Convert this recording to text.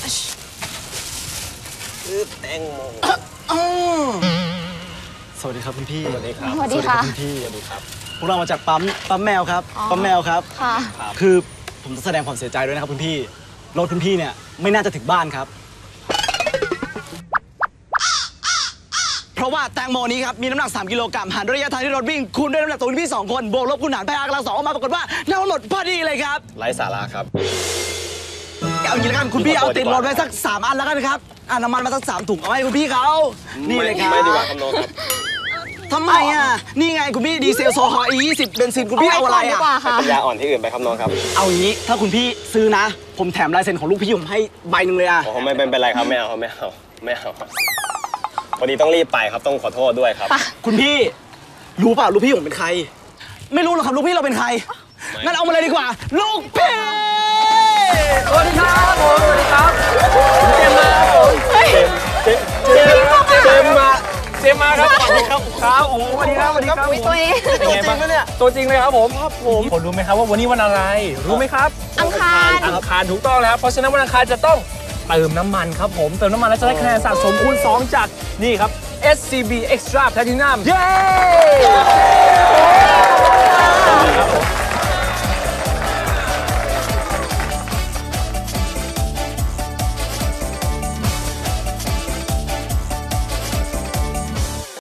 แตงโมสวัสดีครับคุณพี่สวัสดีครับสวัสดีค่ะคุณพี่สวัสดีครับพวกเรามาจากปั๊มแมวครับปั๊มแมวครับค่ะคือผมต้องแสดงความเสียใจด้วยนะครับคุณพี่รถคุณพี่เนี่ยไม่น่าจะถึงบ้านครับ เพราะว่าแตงโมนี้ครับมีน้ำหนัก3 กิโลกรัมหารด้วยระยะทางที่รถวิ่งคูณด้วยน้ำหนักตัวคุณพี่2 คนบวกลบคูณหารไปกำลัง 2ออกมาปรากฏว่าน้ำมันหมดพอดีเลยครับไร้สาระครับเอาอย่างนี้แล้วกันคุณพี่เอาติดรถไว้สัก3 อันแล้วกันครับน้ำมันมาสัก3 ถุงเอาไว้ให้คุณพี่เขานี่เลยครับไม่ดีกว่าครับน้องครับทำไมอ่ะนี่ไงคุณพี่ดีเซลโซฮอล์ E20 เบนซินคุณพี่เอาอะไรดีกว่าอ่ะค่ะปัญญาอ่อนที่อื่นไปครับน้องครับเอาอย่างนี้ถ้าคุณพี่ซื้อนะ ผมแถมลายเซ็นของลูกพี่ผมให้ใบหนึ่งเลยอ่ะโอ้โหไม่เป็นไรครับไม่เอาพอดีต้องรีบไปครับต้องขอโทษด้วยครับคุณพี่รู้เปล่าลูกพี่ผมเป็นใคร ไม่รู้หรอกครับลูกพี่เราเป็นใครงั้นเอามาเลยดีกว่า ลูกพี่สวัสดีครับผมสวัสดีครับเจมมาผมเจมมาครับสวัสดีครับครับโอ้สวัสดีครับสวัสดีครับตัวเองตัวจริงปะเนี่ยตัวจริงเลยครับผมผมรู้ไหมครับว่าวันนี้วันอะไร รู้ไหมครับอังคารอังคารถูกต้องแล้ว เพราะฉะนั้นวันอังคารจะต้องเติมน้ำมันครับผม เติมน้ำมันแล้วจะได้คะแนนสะสมคูณ 2 จากนี่ครับ SCB Extra Platinum เย้